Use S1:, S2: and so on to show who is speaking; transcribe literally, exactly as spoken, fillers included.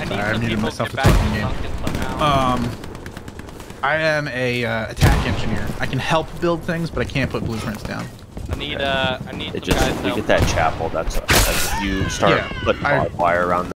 S1: need
S2: Sorry,
S1: some
S2: I muted
S1: people
S2: myself
S1: to
S2: to
S1: get back
S2: talking
S1: to
S2: game.
S1: Duncan somehow.
S2: Um, I am a uh, attack engineer. I can help build things, but I can't put blueprints down.
S1: I need uh, I need
S3: It
S1: some
S3: just
S1: guys to
S3: we
S1: help.
S3: get that chapel. That's, that's if you start
S2: Yeah,
S3: putting
S2: I-
S3: barbed wire around